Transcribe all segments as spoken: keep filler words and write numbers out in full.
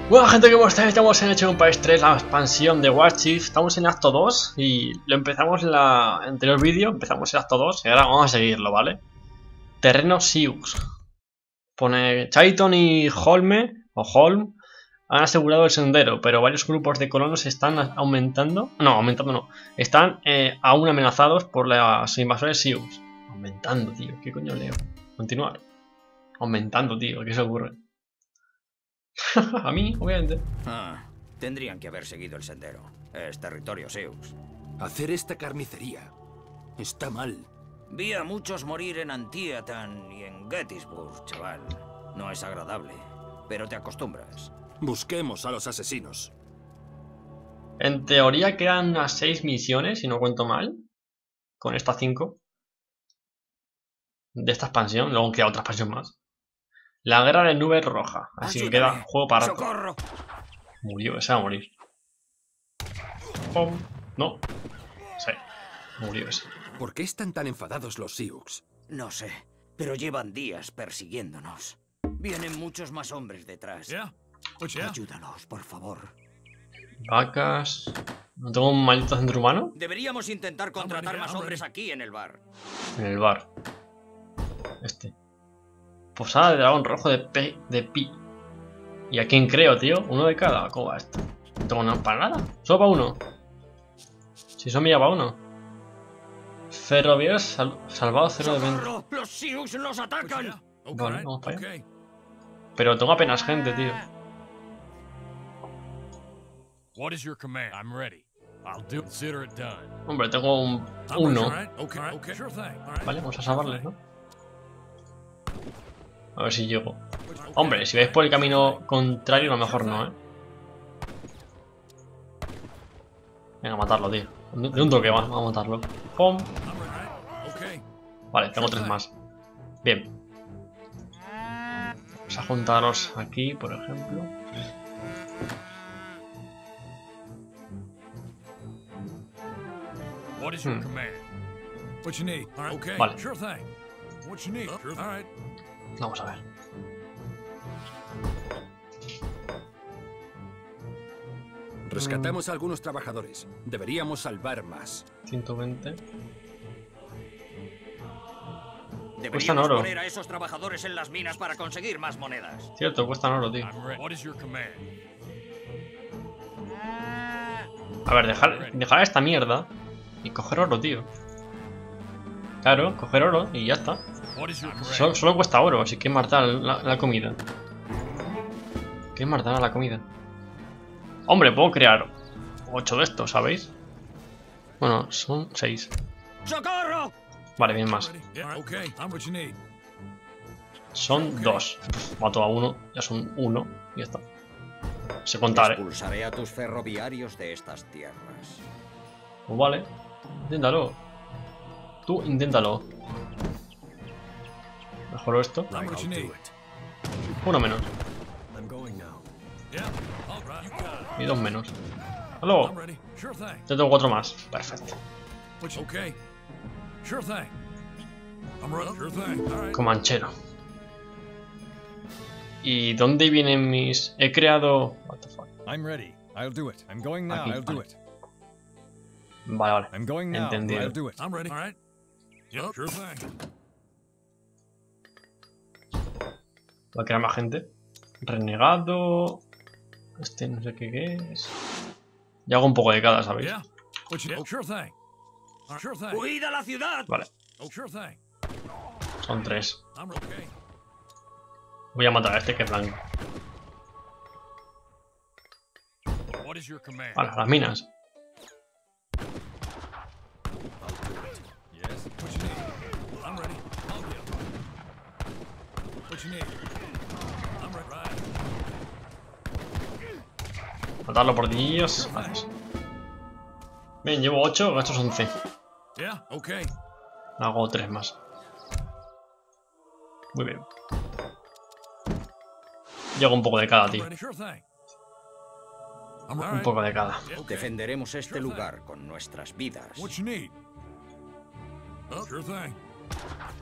Bueno, gente, ¿cómo estáis? Estamos en Age of Empires tres, la expansión de Warchief. Estamos en acto dos y lo empezamos en la anterior vídeo. Empezamos el acto dos y ahora vamos a seguirlo, ¿vale? Terreno Sioux. Pone Chayton y Holme, o Holm, han asegurado el sendero, pero varios grupos de colonos están aumentando. No, aumentando no. Están eh, aún amenazados por las invasiones Sioux. Aumentando, tío. ¿Qué coño leo? Continuar. Aumentando, tío. ¿Qué se ocurre? A mí, obviamente. Ah, tendrían que haber seguido el sendero. Es territorio Sioux. Hacer esta carnicería está mal. Vi a muchos morir en Antietam y en Gettysburg, chaval. No es agradable, pero te acostumbras. Busquemos a los asesinos. En teoría quedan unas seis misiones, si no cuento mal. Con estas cinco. De esta expansión. Luego queda otra expansión más. La guerra de nube roja. Así que queda juego para rato. ¡Socorro! Murió, ese va a morir. Pum. No. Sí. Murió ese. ¿Por qué están tan enfadados los Sioux? No sé, pero llevan días persiguiéndonos. Vienen muchos más hombres detrás. Yeah. Yeah. Ayúdanos, por favor. Vacas. ¿No tengo un maldito centro humano? Deberíamos intentar contratar más hombres aquí en el bar. En el bar. Este. Posada de dragón rojo de P. De Pi. ¿Y a quién creo, tío? Uno de cada. ¿Cómo va esto? No tengo nada para nada. Solo para uno. Si son mía para uno. Ferroviarios sal salvados cero de veinte. ¡Los Sioux nos atacan! Vale, vamos para allá. Pero tengo apenas gente, tío. What is your command? I'm ready. I'll do consider it done. Hombre, tengo un uno. Okay, okay. Sure thing. Vale, vamos a salvarles, ¿no? A ver si llego. Hombre, si vais por el camino contrario, a lo mejor no, ¿eh? Venga, a matarlo, tío. De un toque, vamos a matarlo. ¡Pum! Vale, tengo tres más. Bien. Vamos a juntaros aquí, por ejemplo. Hmm. Vale. Vamos a ver. Rescatamos a algunos trabajadores. Deberíamos salvar más. ciento veinte. Deberíamos oro. poner a esos trabajadores en las minas para conseguir más monedas. Cierto, cuestan oro, tío. What is your command? A ver, dejar, dejar esta mierda y coger oro, tío. Claro, coger oro y ya está. What is your command? Solo, solo cuesta oro, así que matar la, la comida. ¿Qué matar a la comida? Hombre, puedo crear ocho de estos, ¿sabéis? Bueno, son seis. ¡Socorro! Vale, bien más. Yeah, okay. I'm what you need. Son dos. Mato a uno, ya son uno y ya está. Se contaré. Expulsaré a tus ferroviarios de estas tierras. Pues vale, inténtalo. Tú inténtalo. Mejoró esto. I'm what you need. Uno menos. Yeah. All right. You got it. Y dos menos. Hasta luego. I'm ready. Sure thing. Te tengo cuatro más. Perfecto. What you- Okay. Sure thing. I'm ready. Sure thing. All right. Comanchero. ¿Y dónde vienen mis...? He creado... What the fuck? I'm ready. I'll do it. I'm going now. Aquí, I'll do vale. it. Vale, vale. I'm going now. Entendido. I'll do it. I'm ready. All right. Yep. Sure thing. Voy a crear más gente. Renegado... Este no sé qué, qué es... Y hago un poco de cada, ¿sabéis? Yeah. What you need? Sure thing. All right. Sure thing. ¡Huid a la ciudad! Vale, Oh, sure thing. son tres. I'm okay. Voy a matar a este que es blanco. What is your command? Vale, a las minas. Yes. What you need? I'm ready. I'll get it. What you need? I'm ready. Right. Matarlo por Dios. Gracias. Bien, llevo ocho, estos once. Yeah. Okay. Hago tres más. Muy bien. Yo hago un poco de cada, I'm tío. ready. Sure thing. I'm all Un right. poco de cada. Yeah, okay. Defenderemos este lugar con nuestras vidas. What you need? Oh, sure thing.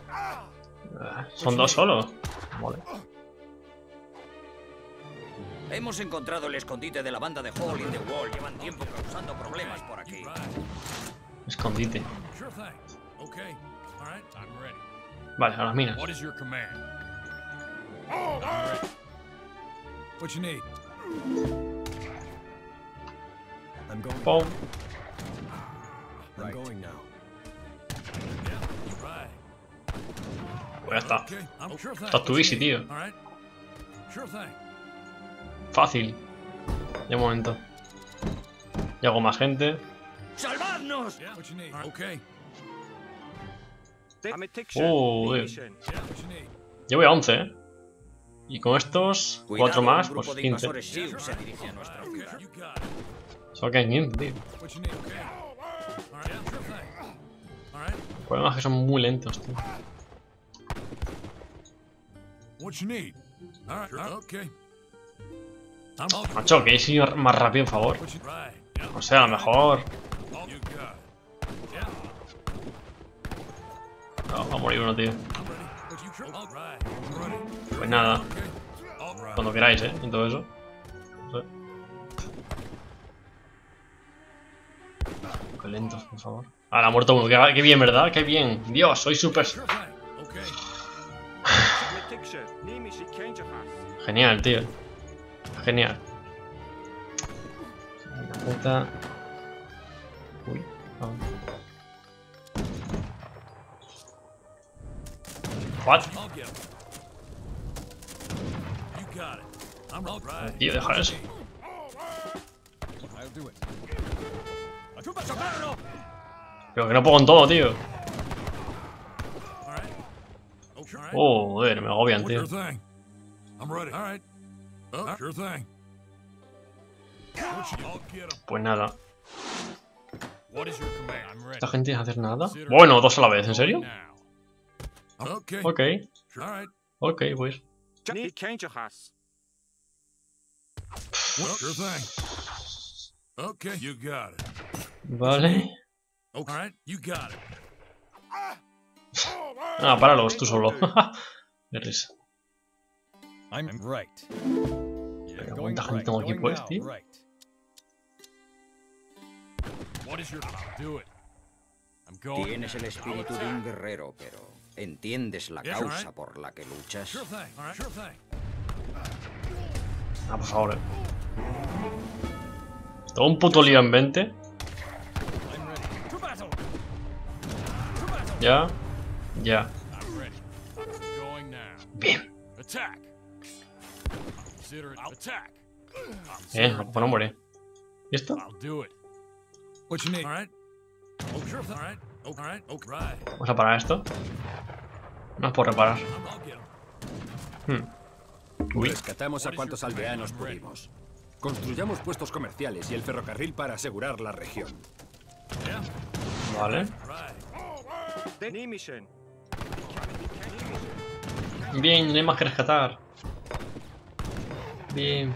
Uh, Son dos solo. Vale. Hemos encontrado el escondite de la banda de Hole in the Wall. Llevan tiempo causando problemas por aquí. Escondite. Sure thing. Okay. All right. I'm ready. Vale, a las minas. What is your command? I'm ready. What you need? I'm going. Pum. I'm going now. Yeah. Right. Pues ya está. Okay. I'm sure thing. Está tu easy, tío. All right. Sure thing. Fácil. De momento. Llego más gente. ¡Salvadnos! Yeah. What you need? Okay. Oh, Yeah. What you need? yo voy a once, ¿eh? Y con estos, cuatro más, un pues grupo de quince. invasores Sioux se dirige a nuestra Okay. ciudad. You got it. Solo quedan quince, tío. What you need? Okay. All right. Yeah. Sure thing. All right. El problema es que son muy lentos, tío. What you need? All right. All right. Okay. I'm all Macho, que ir más rápido, por favor. What you right? Yeah. O sea, a lo mejor. All you got it. Yeah. No, va a morir uno, tío. I'm ready. What you sure? All right. I'm ready. Pues nada, Okay. All right. cuando queráis, ¿eh? Y todo eso. No sé. Qué lentos, por favor. Ahora ha muerto uno. Qué, qué bien, ¿verdad? Qué bien. Dios, soy súper. Sure thing. Okay. Genial, tío. Genial. La puta. Uy. Ah. What? I'll get him. You got it. I'm all right. Tío, deja eso. I'll do it. Pero que no puedo con todo, tío. All right. Okay. All right. Oh, joder, me agobian, Sure tío. thing. I'm ready. All right. Oh, sure thing. What you- I'll get him. Pues nada. What is your command? I'm ready. ¿Esta gente sin hacer nada? Bueno, dos a la vez, ¿en serio? Now. Okay. Ok, Sure. All right. ok, pues. Well, sure thing. Okay. You got it. Vale. Okay. All right. You got it. Ah, páralos tú solo. Qué risa. I'm right. Pero Going ¿cuánta gente right. tengo aquí, Going pues, now. tío? Right. What is your? Do it. I'm going. Tienes el espíritu de un guerrero, pero ¿entiendes la Yes, causa alright. por la que luchas? Sure thing. All right. Sure thing. Ah, por favor. eh. Todo un puto lío en mente. I'm ready. To battle. To battle. Ya. Ya. I'm ready. Going now. Bien. Attack. Consider it. Attack. Eh, pues no muere. ¿Y esto? I'll do it. What you need? All right. Oh, sure thing. All right. Oh, all right. Okay. Right. Vamos a parar esto. No es por reparar. I'm, I'll get him. Hmm. Uy. Rescatamos a cuantos aldeanos pudimos. Construyamos puestos comerciales y el ferrocarril para asegurar la región. Yeah. Vale. Right. Bien, no hay más que rescatar. Bien.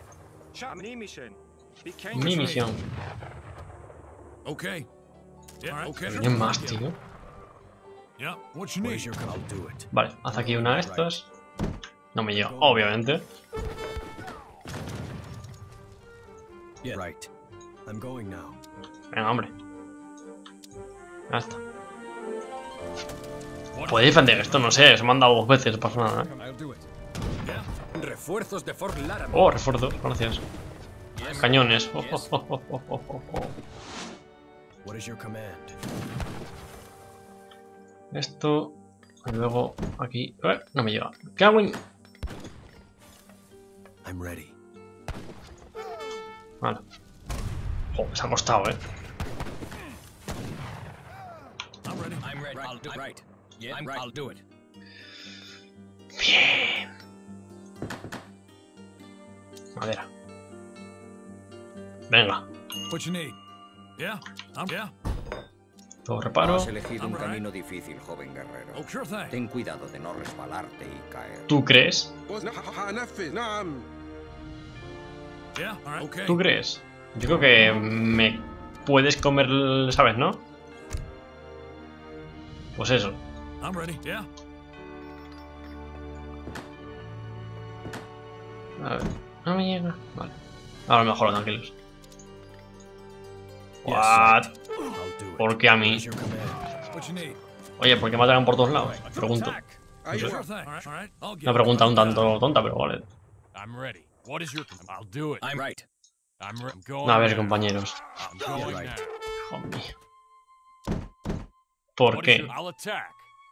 Mi misión. Okay. Yeah. Okay. Vienen más, tío. Yeah. What you Where's need? your I'll do it. Vale, haz aquí una de estas. No me llega, obviamente. Yeah. Right. I'm going now. Venga, hombre. Ya está. Podéis defender esto, no sé, se me han dado dos veces, no pasa nada, ¿eh? I'll do it. Yeah. Refuerzos de Fort Laramie. Oh, refuerzos, gracias. Cañones. Oh, oh, oh, oh, oh, oh, oh. What is your command? Esto. Y luego aquí. Eh, no me llega. ¿Qué hago? en- I'm ready. Vale. Joder, se ha costado, eh. I'm ready. I'm ready. I'll do it. Right. Yeah. I'm right. I'll do it. Bien. Madera. Venga. What you need? Yeah. I'm. Yeah. Todo reparo. Has elegido un Alright. camino difícil, joven guerrero. Oh, sure thing. Ten cuidado de no resbalarte y caer. ¿Tú crees? هنفذ نعم. Yeah. All right. Okay. ¿Tú crees? Yo creo que me puedes comer, ¿sabes, no? Pues eso. I'm ready. Yeah. A ver. No me llega. Vale. Ahora mejor, tranquilos. Yes, What? right. I'll do it. ¿Por qué a What mí? is your command? What you need? Oye, ¿por qué me atacan por todos lados? Pregunto. أيوة. Sure thing. All right, all right. I'll get Una it. pregunta un tanto tonta, pero vale. I'm ready. What is your? I'll do it. I'm right. I'm, re I'm going. A ver, now. compañeros. I'm going right. now. Hijo mío. ¿Por What is qué? your- I'll attack.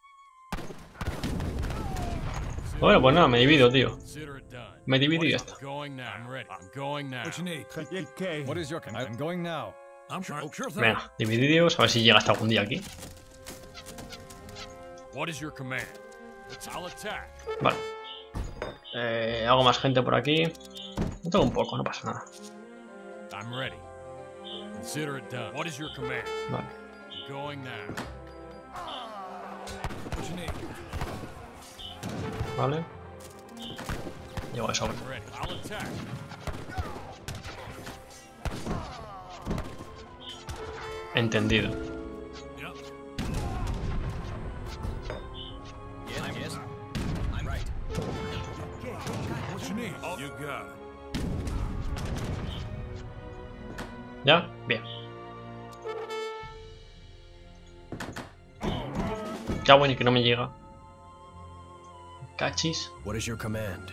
Bueno, pues nada, me divido, tío. Consider it done. Me divido y ya está. I'm going now. I'm ready. I'm going now. What you need? What is your command? I'm going now. I'm sure. Oh, sure thing. Venga, divididos, a ver si llega hasta algún día aquí. What is your command? I'll attack. Vale. Eh, hago más gente por aquí. No tengo un poco, no pasa nada. I'm ready. Consider it done. What is your command? Vale. I'm going now. What you need? Vale. Llego de sobra. I'm ready. I'll attack. Entendido. Yep. Yes, yes. I'm right. What you need? Oh, you got it. ¿Ya? Bien. Ya bueno, y que no me llega. Cachis. What is your command?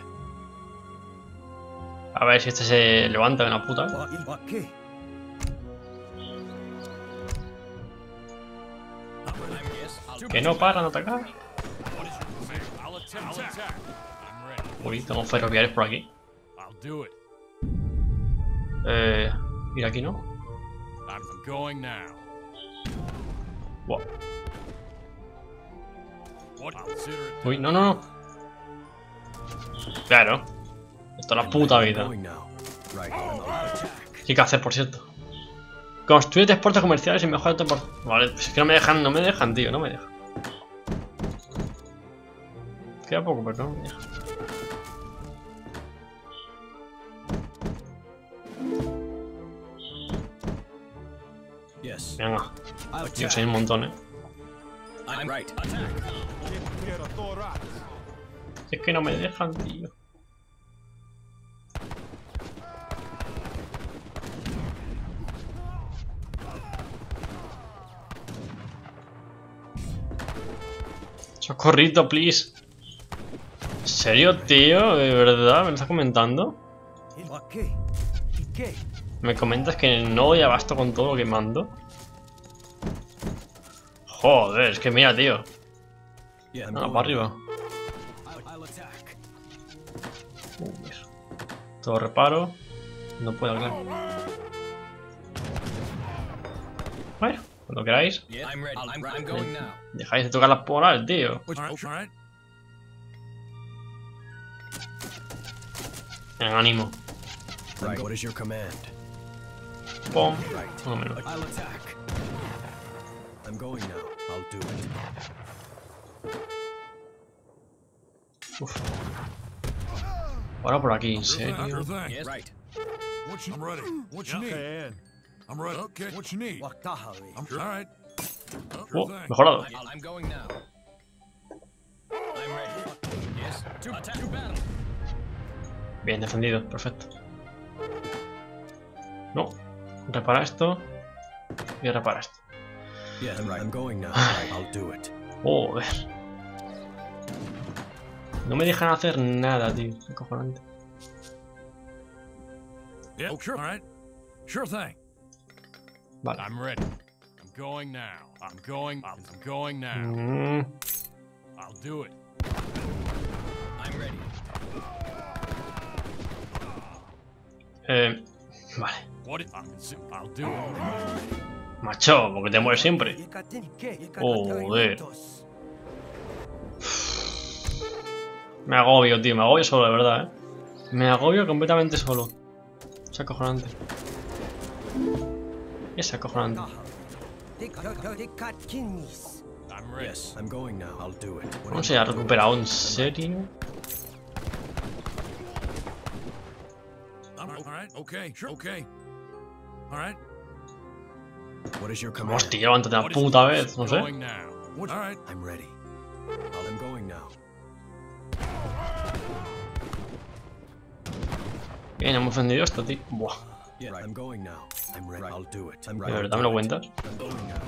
A ver si este se levanta de una puta. What? ¿Qué? I'm yes. I'll Que no paran de atacar. What is your command? I'll attack. I'll attack. I'm ready. Uy, tengo ferroviarios por aquí. I'll do it. Eh. Ir aquí, ¿no? I'm going now. Wow. What? I'll consider it. Uy, no, no, no. Claro. Esto es la puta vida. Going now. Right. I'm out. ¿Qué hay que hacer, por cierto? Construye transportes comerciales y mejora tu por... Vale, pues es que no me dejan, no me dejan, tío, no me dejan. Queda poco, pero no me dejan. Yes. Venga, I'll tío, attack. soy un montón, eh. I'm right. Attack. Es que no me dejan, tío. Socorrito, please. ¿En serio, tío? ¿De verdad? ¿Me lo estás comentando? What? ¿Qué? ¿Qué? ¿Me comentas que no doy abasto con todo lo que mando? Joder, es que mira, tío. Yeah, I'm Ah, going para arriba. I'll, I'll attack. Uy, todo reparo. No puedo hablar. Bueno, cuando queráis. Yes. I'm ready. I'm, I'm going now. Dejáis de tocar las polar, tío. All right, all right. Venga, ánimo. Right. What is your command? Pum. Right. Más o menos. I'll attack. I'm going now. I'll do it. Uf. Ahora por aquí, ¿en Sure thing. serio? Sure thing. Yes. Right. What you? I'm ready. What you need? I'm ready. Okay. What you need? What the hell? I'm all right. Sure Oh, thing. mejorado. I'm, I'm going now. I'm ready. Yes. To attack. To battle. Bien defendido, perfecto. No. Repara esto. Y repara esto. Yeah, I'm, I'm going now. Right. I'll do it. Joder. No me dejan hacer nada, tío. Qué cojonante. Yeah. Oh, sure. All right. Sure thing. Vale. I'm ready. I'm going now. I'm going. I'm going now. Mm, I'll do it. I'm ready. eh, vale. What? It, I'm, I'll do it. Macho, porque te mueres siempre. Joder. Me agobio, tío. Me agobio solo, de verdad, eh. Me agobio completamente solo. Es acojonante. Es acojonante. I'm ready. Yes, I'm going now. I'll do it. What ¿Cómo is se ha recuperado? ¿En serio? I'm all right. Okay. Sure. Okay. All right. What is your command? Hostia, levántate una What is- puta vez, no sé. Going now. What? All right. I'm ready. Well, I'm going now. Bien, hemos vendido esto, tío. Buah. Yeah, I'm going now. I'm ready. I'll do it. I'm ¿De ready. verdad me lo cuentas? I'm going now.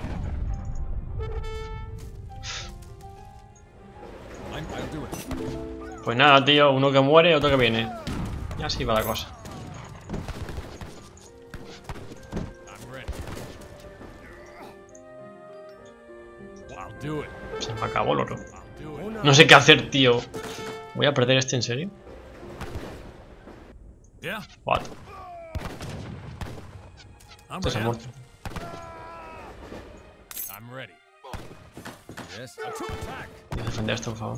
I'm, I'll do it. Pues nada, tío. Uno que muere, otro que viene. Y así va la cosa. I'm ready. I'll do it. Se me acabó el oro. I'll do it. No sé qué hacer, tío. ¿Voy a perder este en serio? Yeah, What? I'm Este se ha ready. muerto. I'm ready. Yes. A true attack. Voy a defender esto, por favor.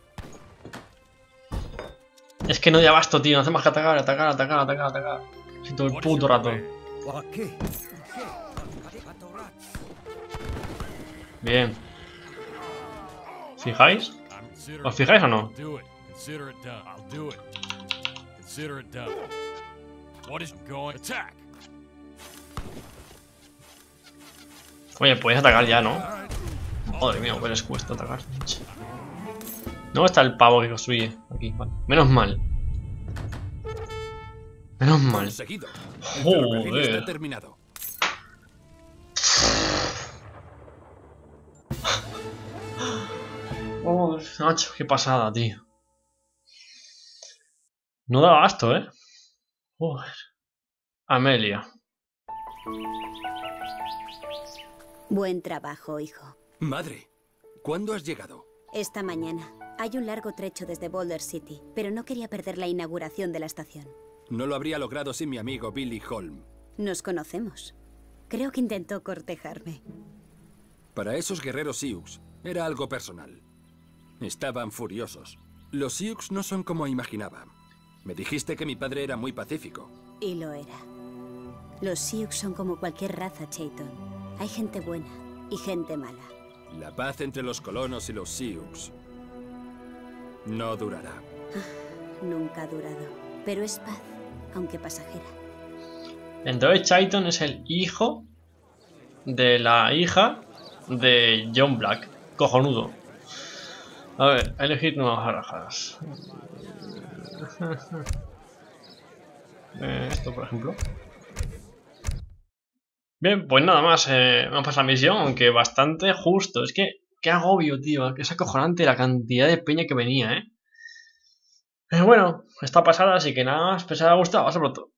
Es que no de abasto, tío. No hace más que atacar, atacar, atacar, atacar, atacar. Así todo el What is puto your rato. plan? Wake. Bien. ¿Fijáis? I'm considering- ¿Os fijáis o no? I'll do it. Consider it done. I'll do it. Consider it done. What is going? Attack. Oye, podéis atacar ya, ¿no? All right. Madre mía, que les cuesta atacar. ¿Dónde está el pavo que construye? Aquí, vale. Menos mal. Menos mal. Conseguido. El ferrocarril Joder. está terminado. Oh, Nacho, qué pasada, tío. No daba gasto, ¿eh? Joder. Amelia. Buen trabajo, hijo. Madre, ¿cuándo has llegado? Esta mañana. Hay un largo trecho desde Boulder City, pero no quería perder la inauguración de la estación. No lo habría logrado sin mi amigo Billy Holm. Nos conocemos. Creo que intentó cortejarme. Para esos guerreros Sioux, era algo personal. Estaban furiosos. Los Sioux no son como imaginaba. Me dijiste que mi padre era muy pacífico. Y lo era. Los Sioux son como cualquier raza, Chayton. Hay gente buena y gente mala. La paz entre los colonos y los Sioux no durará. Nunca ha durado. Pero es paz, aunque pasajera. Entonces Chayton es el hijo de la hija de John Black. Cojonudo. A ver, elegir nuevas barajas. Eh, esto, por ejemplo. Bien, pues nada más. Eh, vamos a pasar la misión, aunque bastante justo. Es que, qué agobio, tío. Que es acojonante la cantidad de peña que venía, eh. Pero bueno, está pasada, así que nada más. Espero que os haya gustado. Hasta pronto.